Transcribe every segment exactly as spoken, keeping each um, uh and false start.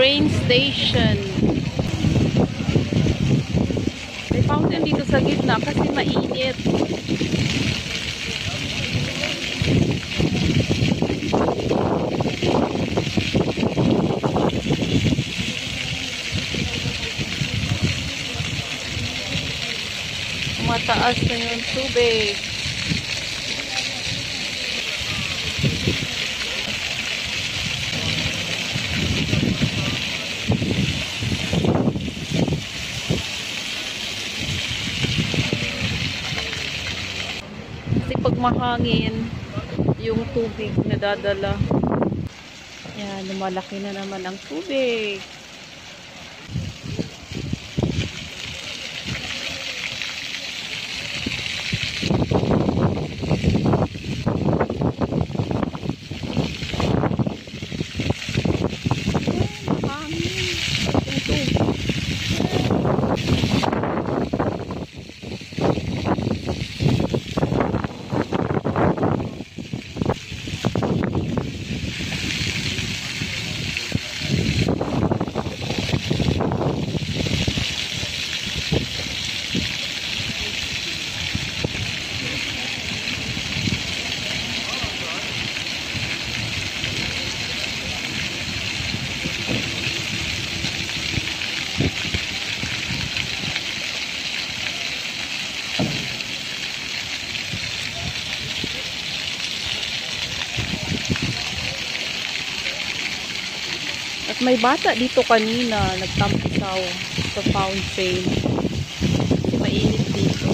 train station. May fountain dito sa gitna kasi mainit. Mataas na yung tubig. Kasi pag mahangin yung tubig na dadala, yan, lumalaki na naman ang tubig. At may bata dito kanina, nagtampisaw sa fountain. Kasi mainit dito.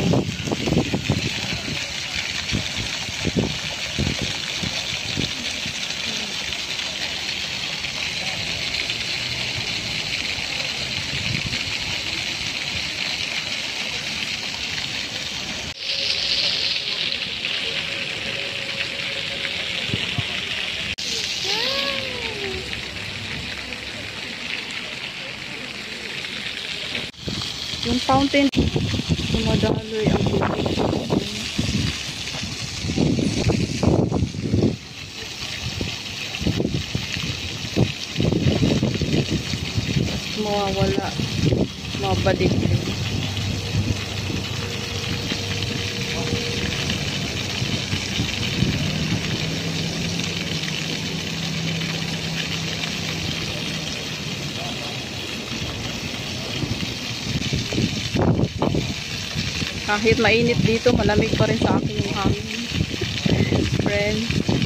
Yung fountain, dumadaloy ang tubig. Tapos mawawala, mabalik rin. Kahit mainit dito, malamig pa rin sa akin yung hangin. Friends.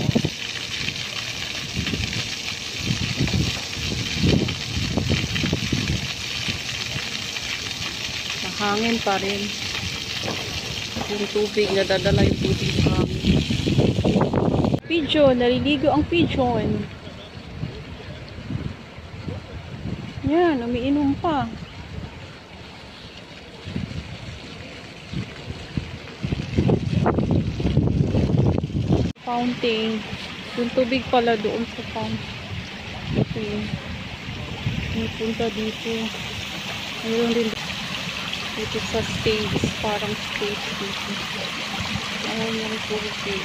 Mahangin pa rin. Yung tubig, nadadala yung tubig sa hangin. Pigeon, naliligo ang pigeon. Yan, umiinom pa. Fountain. Yung tubig pala doon sa fountain. Okay. May punta dito. Mayroon din dito sa stage. Parang stage dito. Ayan yung tubig.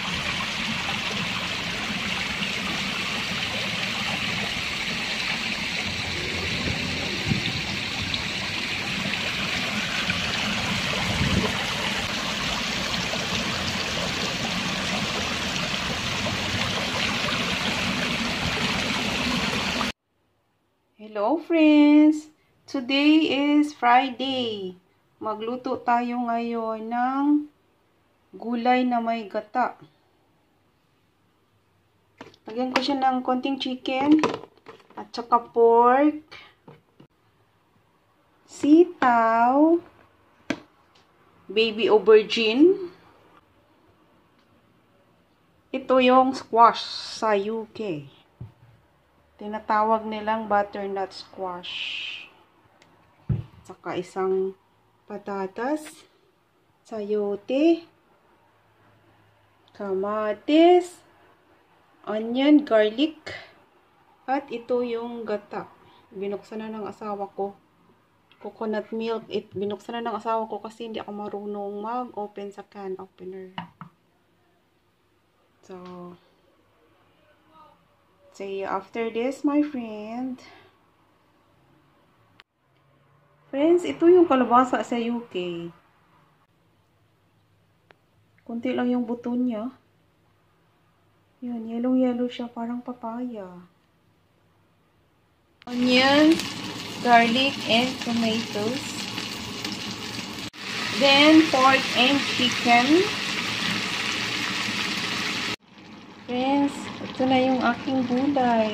Hello friends! Today is Friday. Magluto tayo ngayon ng gulay na may gata. Lagyan ko siya ng konting chicken at saka pork, sitaw, baby aubergine. Ito yung squash sa U K. Tinatawag nilang butternut squash. Saka isang patatas, sayote, kamatis, onion, garlic, at ito yung gata. Binuksan na ng asawa ko. Coconut milk. It, binuksan na ng asawa ko kasi hindi ako marunong mag-open sa can opener. So, see you after this, my friend. Friends, ito yung kalabasa sa U K. Kunti lang yung buto niya. Yun, yellow-yellow siya, parang papaya. Onions, garlic, and tomatoes. Then, pork and chicken. Friends, ito na yung aking gulay.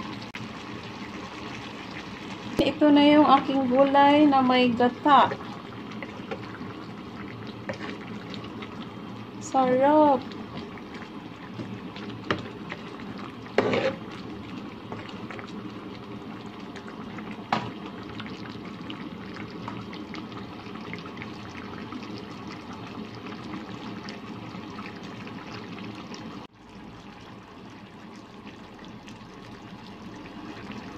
Ito na yung aking gulay na may gata. Sarap.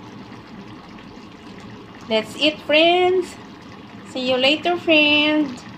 That's it, friends. See you later, friends.